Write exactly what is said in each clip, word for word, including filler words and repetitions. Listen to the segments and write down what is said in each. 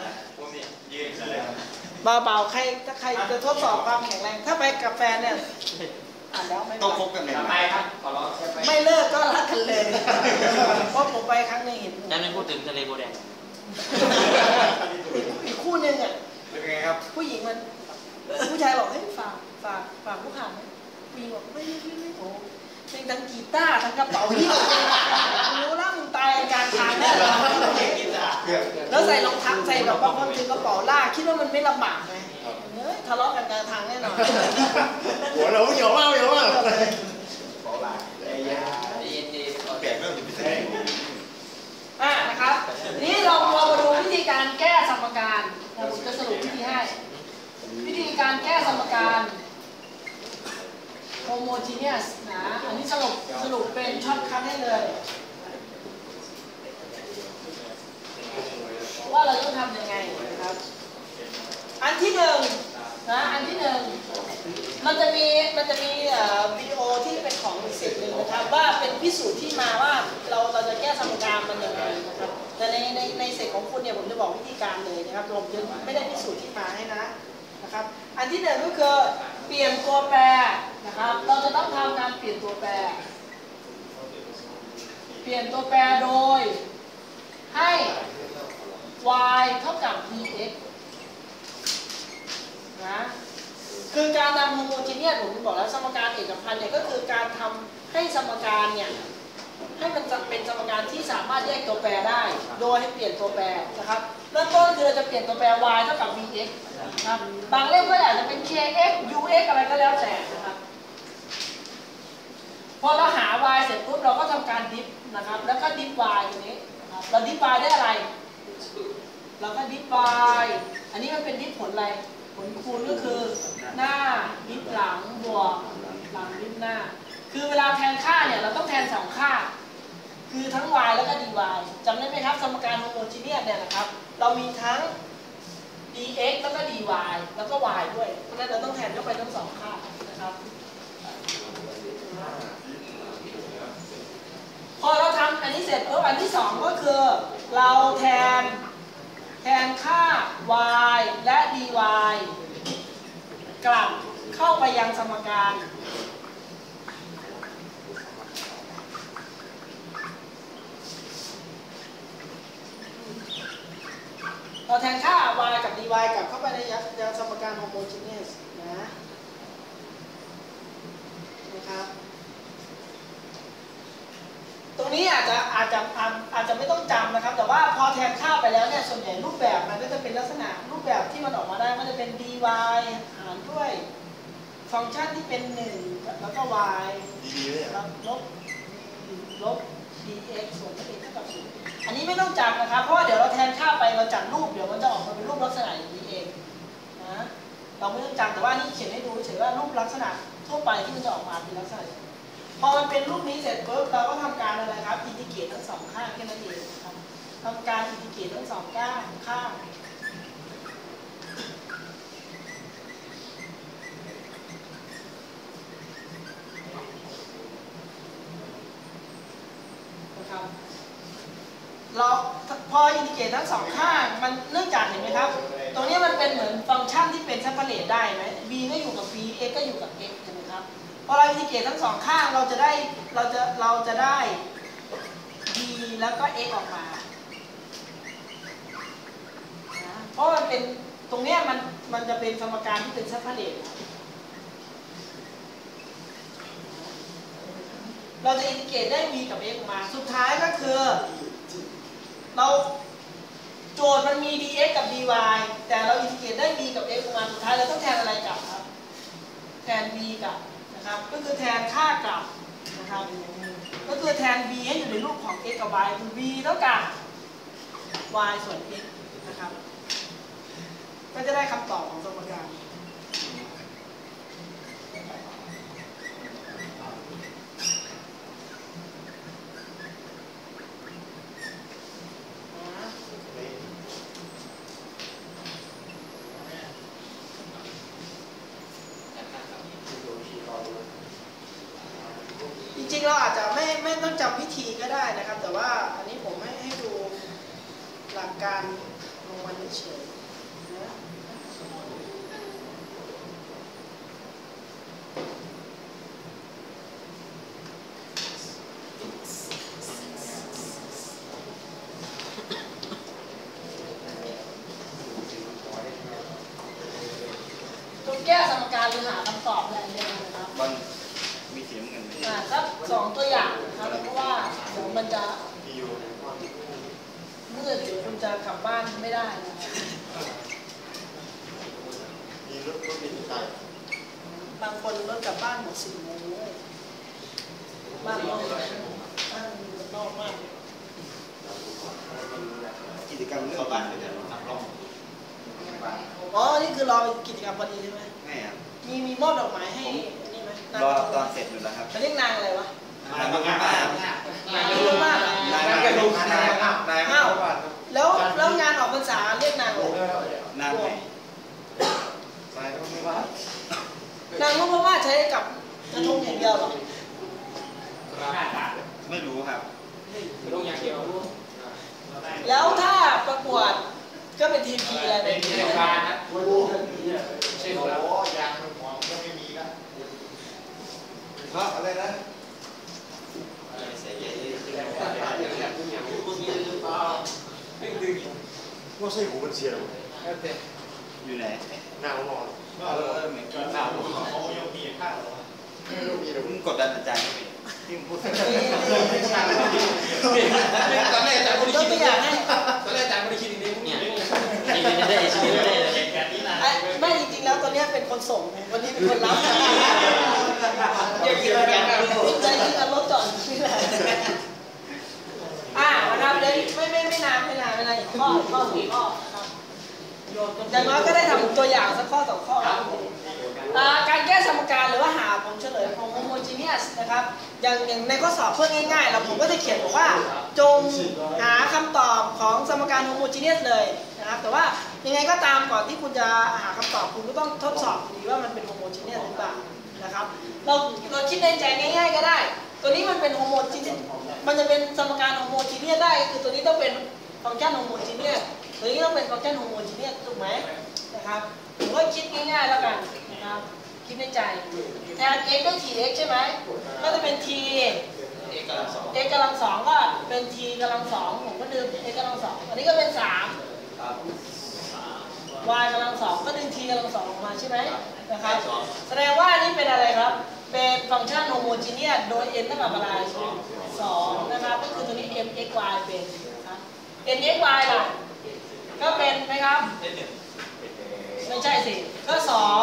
เบาๆใครถ้าใครจะทดสอบความแข็งแรงถ้าไปกับแฟนเนี่ยอ่านแล้วไม่ต้องคบกันเลยไปครับขอร้องไม่เลิกก็รักกันเลยเพราะผมไปครั้งนึงเห็นนั่นไม่พูดถึงทะเลโบแดงอีกคู่หนึ่งอ่ะเป็นไงครับผู้หญิงมันผู้ชายบอกเฮ้ยฝากฝากฝากผู้ขาไหมผู้หญิงบอกไม่ไม่ไม่โอ้เป็นทั้งกีตาร์ทั้งกระเป๋าที่รู้แล้วมึงตายกลางทางแน่เลยแล้วใส่รองเท้าใส่แบบบางคนถือกระเป๋าลากคิดว่ามันไม่ลำบากไงเฮ้ยทะเลาะกันกลางทางแน่นอนหัวเราเยอะมากเยอะมากเปลี่ยนเรื่องพิเศษอ่ะนะครับนี่เราเรามาดูวิธีการแก้สมการผมจะสรุปวิธีให้วิธีการแก้สมการ homogeneous นะอันนี้สรุปสรุปเป็นช็อตคัทให้เลยว่าเราต้องทำยังไงนะครับอันที่หนึ่งนะอันที่หนึ่งมันจะมีมันจะมีวิดีโอที่เป็นของอีกเซตหนึ่งนะครับว่าเป็นพิสูจน์ที่มาว่าเราเราจะแก้สมการมันยังไงนะครับแต่ในในในเซตของคุณเนี่ยผมจะบอกวิธีการเลยนะครับผมยังไม่ได้พิสูจน์ที่มาให้นะนะครับอันที่หนึ่งก็คือเปลี่ยนตัวแปรนะครับเราจะต้องทำการเปลี่ยนตัวแปรเปลี่ยนตัวแปรโดยให้ y เท่ากับ dx นะคือการทำโฮโมจีเนียสผมบอกแล้วสมการเอกพันธ์เนี่ยก็คือการทำให้สมการเนี่ยให้มันเป็นสมการที่สามารถแยกตัวแปรได้โดยให้เปลี่ยนตัวแปรนะครับเริ่มต้นคือเราจะเปลี่ยนตัวแปร y เท่ากับ vx นะครับบางเล่มก็อาจจะเป็น kx ux อะไรก็แล้วแต่นะครับพอเราหา y เสร็จปุ๊บเราก็ทำการดิฟนะครับแล้วก็ดิฟ y ตรงนี้นะครับเราดิฟ y ได้อะไรเราก็ดิฟ y อันนี้มันเป็นดิฟผลอะไรผลคูณก็คือหน้าดิฟหลังบวกหลังดิฟหน้าคือเวลาแทนค่าเนี่ยเราต้องแทนสองค่าคือทั้ง y แล้วก็ dy จำได้ไหมครับสมการโฮโมจีเนียสเนี่ยนะครับเรามีทั้ง dx แล้วก็ dy แล้วก็ y ด้วยเพราะฉะนั้นเราต้องแทนเข้าไปทั้งสองค่านะครับพอเราทำอันนี้เสร็จปุ๊บอันที่สองก็คือเราแทนแทนค่า y และ dy กลับเข้าไปยังสมการเราแทนค่า y กับ dy กลับเข้าไปในยังสมการ homogeneous นะนะครับตรงนี้อาจจะอาจจะอาจจะไม่ต้องจำนะครับแต่ว่าพอแทนค่าไปแล้วเนี่ยส่วนใหญ่รูปแบบมันก็จะเป็นลักษณะรูปแบบที่มันออกมาได้ก็จะเป็น dy หารด้วยฟังก์ชันที่เป็นหนึ่งแล้วก็ y ลบลบ dx ส่วนที่เป็นเท่ากับศูนย์อันนี้ไม่ต้องจำนะครับเพราะว่าเดี๋ยวเราแทนค่าไปเราจัดรูปเดี๋ยวมันจะออกมาเป็นรูปลักษณะอย่างนี้เองนะเราไม่ต้องจำแต่ว่านี่เขียนให้ดูเฉยว่ารูปลักษณะทั่วไปที่มันจะออกมาเป็นลักษณะพอมันเป็นรูปนี้เสร็จปุ๊บเราก็ทำการอะไรครับอินทิเกรตทั้งสองข้างแค่นั้นเองครับทำการอินทิเกรตทั้งสองข้างข้างนะครับเราพออินทิเกรตทั้งสองข้างมันเนื่องจากเห็นไหมครับตรงนี้มันเป็นเหมือนฟังก์ชันที่เป็นเซปาเรตได้ไหม b ก็อยู่กับ b x ก็อยู่กับ x ใช่ไหมครับพอเราอินทิเกรตทั้งสองข้างเราจะได้เราจะเราจะได้ b แล้วก็ x ออกมานะเพราะมันเป็นตรงนี้มันมันจะเป็นสมการที่เป็นเซปาเรตเราจะอินทิเกรตได้ v กับ x ออกมาสุดท้ายก็คือเราโจทย์มันมี dx กับ dy แต่เราอินทิเกรตได้ v กับ x ออกมาสุดท้ายเราต้องแทนอะไรกลับครับแทน v กับนะครับก็คือแทนค่ากลับนะครับก็คือแทน b ให้อยู่ในรูปของ x กับ y คือ v เท่ากับ y ส่วน x นะครับก็จะได้คำตอบของสมการจริงๆเราอาจจะไม่ไม่ต้องจำวิธีก็ได้นะครับแต่ว่าอันนี้ผมให้ให้ดูหลักการของมันฉยๆนะต้องแก้สมการหรือหาคำตอบอะไรเนี่ยนะครับมันมีเสียงเงินไหมอ่าสักสองตัวอย่างนะครับเพราะว่าเดี๋ยวมันจะมีอยู่มืดเดี๋ยวคุณจะกลับบ้านไม่ได้นะมีรถรถมีที่ตายบางคนรถกลับบ้านหมดสี่โมงเลยบ้านนอกบ้านนอกมากกิจกรรมเรื่องบ้านเนี่ยทำร่องอ๋อนี่คือรอกิจกรรมพอดีใช่ไหมง่ายครับมีมีมอบดอกไม้ให้นี่ไหมรอตอนเสร็จอยู่แล้วครับเขาเรียกนางอะไรวะนายมากมากนางเยอะมากเหรอนายมากนายมากนายมากนายมากแล้วแล้วงานออกพรรษาเรียกนางอะไรนายไหนนายก็ไม่ว่านางนพมาศใช้กับกระทงอย่างเดียวเหรอไม่รู้ครับลงอย่างเดียวแล้วถ้าประกวดก็เป็นทีมพีอะไรเป็นที่โรงพยาบาลนะใช่ไหมครับยางหัวก็ไม่มีแล้วเพราะอะไรนะว่าใช่หูมันเชียร์อยู่ไหนหน้าร้อนเออเหมือนกันหน้าร้อนเขายังมีข้าวมึงกดดันอาจารย์ไม่ที่มึงพูดตอนแรกอาจารย์ไม่ได้คิดอย่างนี้ตอนแรกอาจารย์ไม่ได้คิดอย่างนี้เนี่ยคิดไม่ได้คิดไม่ได้แบบนี้นะไม่จริงๆแล้วตอนนี้เป็นคนส่งวันนี้เป็นคนรับอย่าคิดอะไรกันใจคิดกันรถจอดนี่แหละอ่านะครับเดี๋ยวไม่ไม่ไม่นานไม่นานไม่นานอีกข้อข้อสองข้อนะครับอย่างน้อยก็ได้ทำตัวอย่างสักข้อสองข้อการแก้สมการหรือว่าหาผมเฉลยของ homogeneous นะครับอย่างอย่างในข้อสอบเพื่อง่ายๆเราผมก็จะเขียนบอกว่าจงหาคำตอบของสมการ homogeneous เลยนะครับแต่ว่ายังไงก็ตามก่อนที่คุณจะหาคำตอบคุณก็ต้องทดสอบดีว่ามันเป็น homogeneous หรือเปล่านะครับเราเราคิดในใจง่ายๆก็ได้ตัวนี้มันเป็น homogeneous มันจะเป็นสมการ homogeneous ได้คือตัวนี้ต้องเป็นฟังก์ชัน homogeneous ตัวนี้ต้องเป็นฟังก์ชัน homogeneous ถูกไหมนะครับผมก็คิดง่ายๆแล้วกันนะครับคิดในใจแทน x ด้วย tx ใช่ไหมก็จะเป็น t x กำลังสอง x กำลังสองก็เป็น t กำลังสองผมก็ดึง x กำลังสองอันนี้ก็เป็นสาม y กำลังสองก็ดึง t กำลังสองออกมาใช่ไหมนะครับแสดงว่านี่เป็นอะไรครับเป็นฟังก์ชันโฮโมจีเนียสโดย n เท่ากับอะไรสองนะครับก็คือตัวนี้ m x y เป็นนะครับ n x y ล่ะก็เป็นไหมครับไม่ใช่สิก็สอง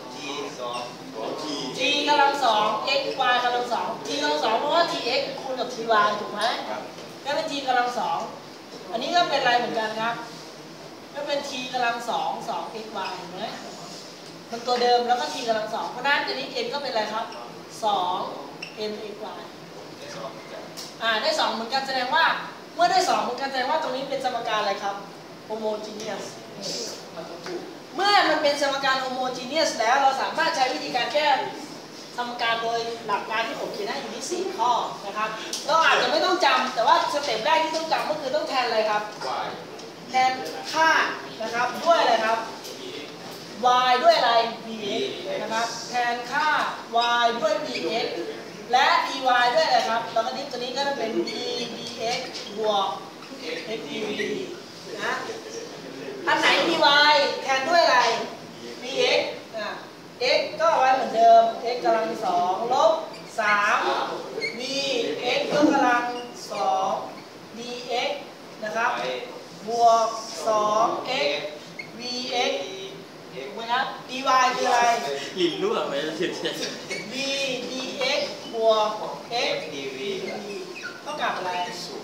t กำลังสอง x y กำลังสอง t กำลังสองเพราะว่า tx คูณกับ ty ถูกไหมก็เป็น t กำลังสองอันนี้ก็เป็นอะไรเหมือนกันครับก็เป็น t กำลังสองสอง x y เห็นไหมมันตัวเดิมแล้วก็ t กำลังสองเพราะนั้นตัวนี้ n ก็เป็นอะไรครับสอง n x y อ่าได้สองเหมือนกันแสดงว่าเมื่อได้สองเหมือนกันแสดงว่าตรงนี้เป็นสมการอะไรครับ homogeneous เมื่อมันเป็นสมการ homogeneous แล้วเราสามารถใช้วิธีการแก้สมการโดยหลักการที่ผมเขียนให้อยู่ที่สี่ข้อนะครับเราอาจจะไม่ต้องจำแต่ว่าสเต็ปแรกที่ต้องจำก็คือต้องแทนอะไรครับ แทนค่านะครับด้วยอะไรครับ y ด้วยอะไร bx นะครับแทนค่า y ด้วย bx และ dy ด้วยอะไรครับแล้วก็นี้ตัวนี้ก็จะเป็น d dx บวก x dv นะอันไหน dy แทนด้วยอะไร bx อ่ะ x ก็เอาไว้เหมือนเดิม x กำลังสองลบสาม b x ยกกำลังสอง dx นะครับบวกสอง x vx ถูกไหมครับ dy คืออะไรลิ้นรั่วไหมผิด b dx บวก x dv เท่ากับอะไร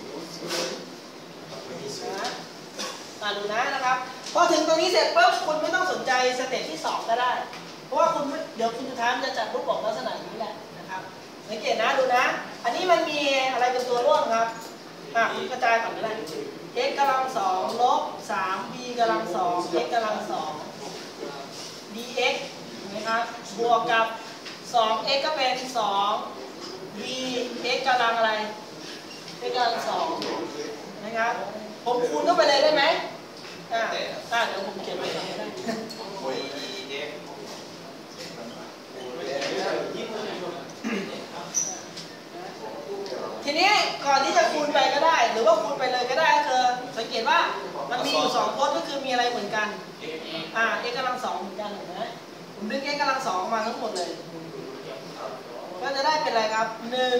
นะมาดูนะนะครับพอถึงตรงนี้เสร็จปุ๊บคุณไม่ต้องสนใจสเต็ปที่สองก็ได้เพราะว่าคุณเดี๋ยวคุณสุดท้ายจะจัดรูปบอกลักษณะนี้แหละนะครับสังเกตนะดูนะอันนี้มันมีอะไรเป็นตัวร่วมครับอ่ะคุณกระจายก่อนก็ได้ x กำลังสองลบสาม b กำลังสอง x กำลังสอง dx นะครับบวกกับสอง x ก็เป็นสอง b x กำลังอะไร x กำลังสองนะครับผมคูณเข้าไปเลยได้ไหมอ่าอ่าเดี๋ยวผมเขียนไว้ได้ทีนี้ก่อนที่จะคูณไปก็ได้ หรือว่าคูณไปเลยก็ได้ก็คือสังเกตว่ามันมีอยู่สองพจน์ก็คือมีอะไรเหมือนกันอ่า x กำลังสองเหมือนกันเห็นไหมผมดึง x กำลังสองมาทั้งหมดเลยก็จะได้เป็นอะไรครับหนึ่ง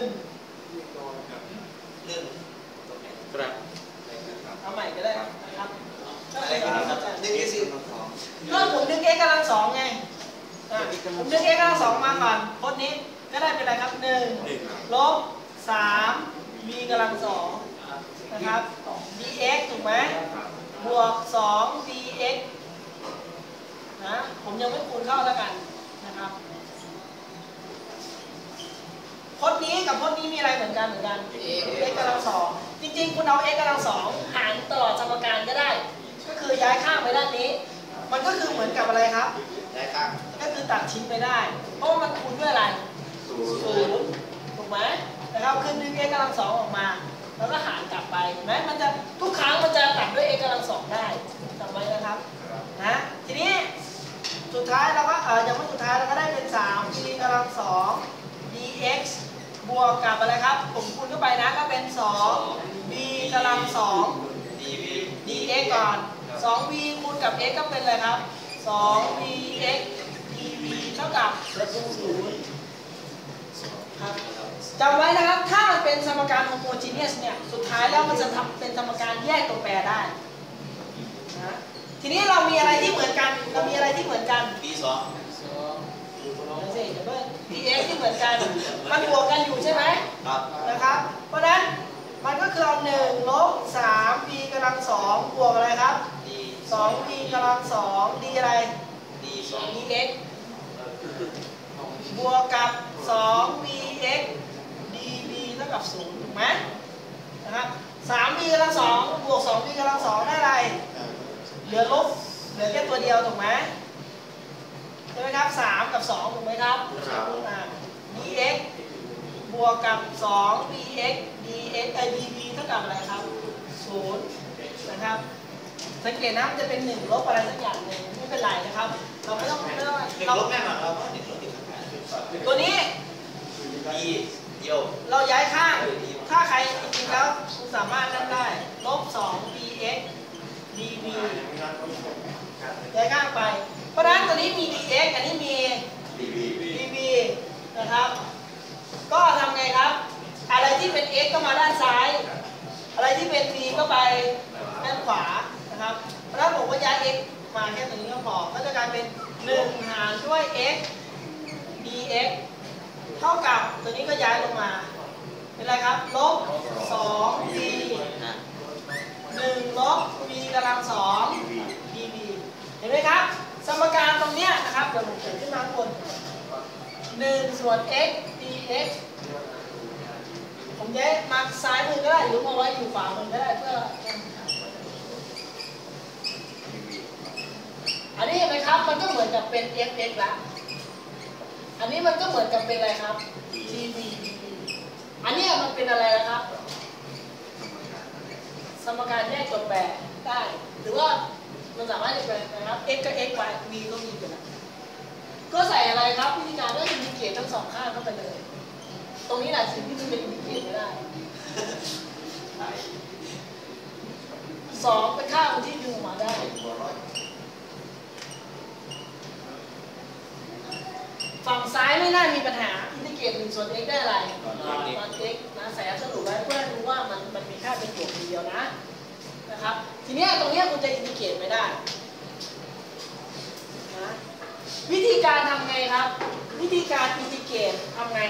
หนึ่งครับเอาใหม่ก็ได้ครับนะครับก็เป็นอะไรครับหนึ่งยี่สิบก็ผมดึง x กำลังสองไงผมดึง x กำลังสองมาก่อนพจน์นี้ก็ได้เป็นอะไรครับหนึ่งลบสาม b กำลังสองนะครับ dx ถูกไหมบวกสอง dx นะผมยังไม่คูณเข้าแล้วกันนะครับพจน์นี้กับพจน์นี้มีอะไรเหมือนกันเหมือนกัน x กำลังสองจริงๆคุณเอา x กำลังสองหารตลอดสมการก็ได้ก็คือย้ายข้างไปด้านนี้มันก็คือเหมือนกับอะไรครับได้ครับก็คือตัดชิ้นไปได้ เพราะว่ามันคูณด้วยอะไรศูนย์ถูกไหมนะครับคือดึง x กำลังสองออกมาแล้วก็หารกลับไปเห็นไหมมันจะทุกครั้งมันจะตัดด้วย x กำลังสองได้จำไว้นะครับนะทีนี้สุดท้ายเราก็เออยังไม่สุดท้ายเราก็ได้เป็น สาม b กำลังสอง dx บวกกับอะไรครับผมคูณเข้าไปนะก็เป็น สอง b กำลังสอง dx ก่อน สอง b คูณกับ x ก็เป็นอะไรครับ สอง bx dv เท่ากับศูนย์ครับจำไว้นะครับถ้ามันเป็นสมการ homogeneous เนี่ยสุดท้ายแล้วมันจะทำเป็นสมการแยกตัวแปรได้นะทีนี้เรามีอะไรที่เหมือนกันเรามีอะไรที่เหมือนกัน b สองเดี๋ยวเพิ่ง dx ที่เหมือนกันมันบวกกันอยู่ใช่ไหมครับนะครับเพราะฉะนั้นมันก็คือเอาหนึ่งลบสาม b กำลังสองบวกอะไรครับ d สอง b กำลังสอง d อะไร d สอง dx บวกกับสอง bx dv เท่ากับศูนย์ถูกไหมนะครับสาม b กำลังสองบวกสอง b กำลังสองได้อะไรเหลือลบเหลือแค่ตัวเดียวถูกไหมใช่ไหมครับสามกับสองถูกไหมครับอ่า dx บวกกับสอง bx dx ไอ้ dv เท่ากับอะไรครับศูนย์นะครับสังเกตนะมันจะเป็นหนึ่งลบอะไรสักอย่างหนึ่งไม่เป็นไรนะครับเราไม่ต้องไม่ต้องหนึ่งเราลบแน่นอนครับหนึ่งลบติดกันตัวนี้ d เดียวเราย้ายข้างถ้าใครจริงๆแล้วคุณสามารถนั่นได้ลบสอง bx dv ย้ายข้างไปเพราะฉะนั้นตัวนี้มี dx อันนี้มี dv dv นะครับก็ทำไงครับอะไรที่เป็น x ก็มาด้านซ้ายอะไรที่เป็น v ก็ไปด้านขวานะครับเพราะฉะนั้นผมก็ย้าย x มาแค่ตัวนี้ก็พอก็จะกลายเป็นหนึ่งหารด้วย x dx เท่ากับตัวนี้ก็ย้ายลงมาเป็นอะไรครับลบสอง b หนึ่งลบ b กำลังสอง dv เห็นไหมครับสมการตรงเนี้ยนะครับเดี๋ยวผมเขียนขึ้นมาข้างบนหนึ่งส่วน x dx ผมย้ายมาซ้ายมือก็ได้หรือมาไว้อยู่ขวามือก็ได้เพื่ออันนี้เห็นไหมครับมันก็เหมือนกับเป็น fx ละอันนี้มันก็เหมือนกับเป็นอะไรครับ dv อันนี้มันเป็นอะไรนะครับสมการแยกตัวแปรได้หรือว่ามันสามารถจะเป็นนะครับ x กับ x y v ก็มีอยู่แล้วก็ใส่อะไรครับวิธีการก็อินดิเกตทั้งสองข้างเข้าไปเลยตรงนี้แหละสิ่งที่จะเป็นอินดิเกตไม่ได้สองเป็นค่าที่ดึงออกมาได้ฝั่งซ้ายไม่น่ามีปัญหาอินดิเกตหนึ่งส่วน x ได้อะไรตอน x นะใส่สรุปไว้เพื่อรู้ว่ามันมันมีค่าเป็นบวกทีเดียวนะนะครับทีนี้ตรงนี้คุณจะอินดิเกตไม่ได้นะวิธีการทำไงครับวิธีการอินดิเกตทำไง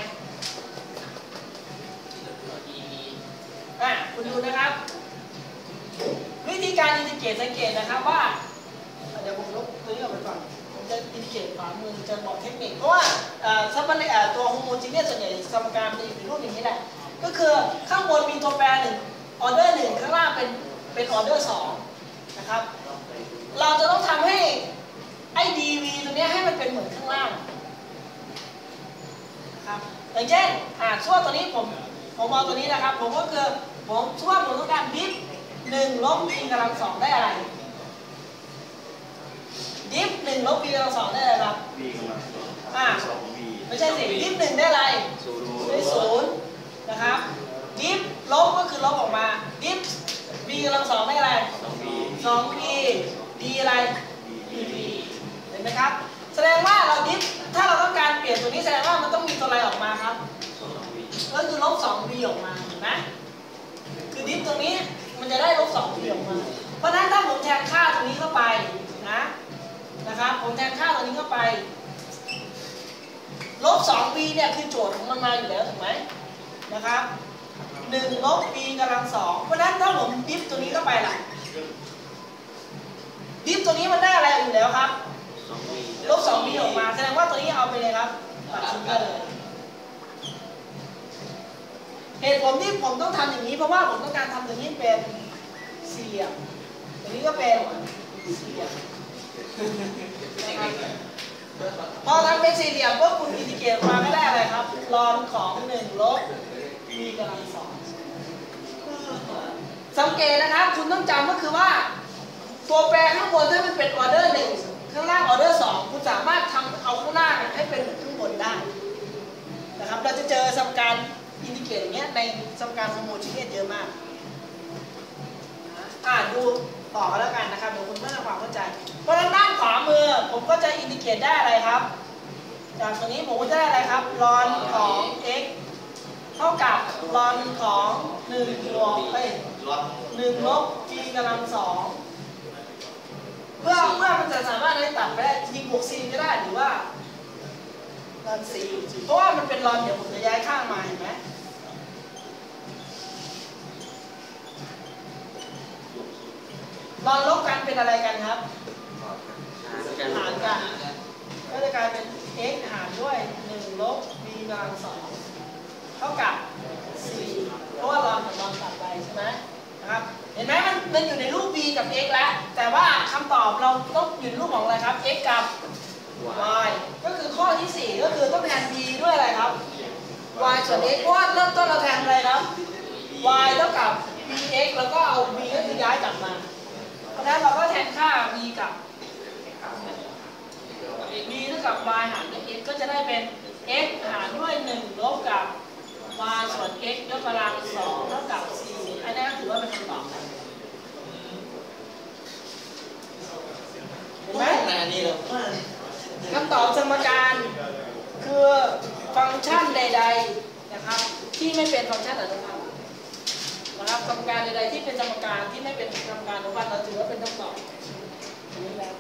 อ่ะคุณดูนะครับวิธีการอินดิเกตสังเกตนะครับว่าเดี๋ยวผมยกตัวนี้ออกไปก่อนผมจะอินดิเกตขวามือจะบอกเทคนิคเพราะว่าซับเปอร์ตัวโฮโมจีเนียสส่วนใหญ่สมการมันจะอยู่ในรูปอย่างนี้แหละก็คือข้างบนมีตัวแปรหนึ่งออเดอร์หนึ่งข้างล่างเป็นเป็นออเดอร์สองนะครับเราจะต้องทำให้ไอ้ dv ตัวนี้ให้มันเป็นเหมือนข้างล่างนะครับอย่างเช่นอ่าช่วงตัวนี้ผมผมเอาตัวนี้นะครับผมก็คือผมช่วงผมต้องการบิดหนึ่งลบ b กำลังสองได้อะไรดิฟหนึ่งลบ b กำลังสองได้อะไรครับ b กำลังสองอ่าสอง b ไม่ใช่สิดิฟหนึ่งได้อะไรศูนย์ได้ศูนย์นะครับดิฟลบก็คือลบออกมาดิฟ b กำลังสองได้อะไรสอง b สอง b d อะไร b d เห็นไหมครับแสดงว่าเราดิฟถ้าเราต้องการเปลี่ยนตัวนี้แสดงว่ามันต้องมีตัวอะไรออกมาครับสอง b ก็คือลบ สอง b ออกมาเห็นไหมคือดิฟตรงนี้มันจะได้ลบ สอง b ออกมาเพราะฉะนั้นถ้าผมแทนค่าตรงนี้เข้าไปนะนะครับผมแทนค่าตรงนี้เข้าไปลบ สอง b เนี่ยคือโจทย์ของมันมาอยู่แล้วถูกไหมนะครับหนึ่งลบ b กำลังสองเพราะฉะนั้นถ้าผมดิฟตัวนี้เข้าไปล่ะดิฟตัวนี้มันได้อะไรอยู่แล้วครับสอง b ลบ สอง b ออกมาแสดงว่าตัวนี้เอาไปเลยครับตัดทิ้งไปเลยเหตุผลที่ผมต้องทำอย่างนี้เพราะว่าผมต้องการทำตัวนี้เป็นสี่เหลี่ยมตัวนี้ก็เป็นสี่เหลี่ยมพอทำเป็นสี่เหลี่ยมพวกคุณอินทิเกรตมาก็ได้อะไรครับลอนของหนึ่งลบ b กำลังสองสังเกตนะครับคุณต้องจำก็คือว่าตัวแปรข้างบนถ้ามันเป็นออเดอร์หนึ่งข้างล่างออเดอร์สองคุณสามารถทำเอาข้างล่างให้เป็นเหมือนข้างบนได้นะครับเราจะเจอสมการอินทิเกรตอย่างเงี้ยในสมการโฮโมจีเนียสเยอะมากอ่าดูต่อกันแล้วกันนะครับเดี๋ยวคุณเพิ่มความเข้าใจเพราะฉะนั้นด้านขวามือผมก็จะอินทิเกรตได้อะไรครับจากตรงนี้ผมก็จะได้อะไรครับลอนของ x เท่ากับลอนของหนึ่งบวกเอ้ยหนึ่งลบ g กำลังสองเพื่อเพื่อมันจะสามารถได้ตัดไปได้จริงบวก c ก็ได้หรือว่าลอน c เพราะว่ามันเป็นลอนเดี๋ยวผมจะย้ายข้างมาเห็นไหมลอนลบกันเป็นอะไรกันครับหารกันก็จะกลายเป็น x หารด้วยหนึ่งลบ b กำลังสองเท่ากับสี่เพราะว่าลอนกับลอนตัดไปใช่ไหมนะครับเห็นไหมมันมันอยู่ในรูป b กับ x แล้วแต่ว่าคำตอบเราต้องอยู่ในรูปของอะไรครับ x กับ y ก็คือข้อที่สี่ก็คือต้องแทน b ด้วยอะไรครับ y ส่วน x เพราะว่าเริ่มต้นเราแทนอะไรครับ y เท่ากับ bx แล้วก็เอา b ก็คือย้ายกลับมาเพราะฉะนั้นเราก็แทนค่า b กับ b เท่ากับ y หารด้วย x ก็จะได้เป็น x หารด้วยหนึ่งลบกับ y ส่วน x ยกกำลังสองเท่ากับ c อันนี้ถือว่าเป็นคำตอบเห็นไหมคำตอบสมการคือฟังก์ชันใดๆนะครับที่ไม่เป็นฟังก์ชันอนุพันธ์นะครับสมการใดๆที่เป็นสมการที่ไม่เป็นสมการอนุพันธ์เราถือว่าเป็นคำตอบนี้แล้ว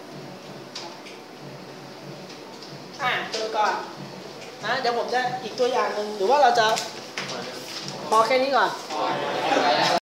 อ่ะดูก่อนนะเดี๋ยวผมจะอีกตัวอย่างหนึ่งหรือว่าเราจะพอแค่นี้ก่อน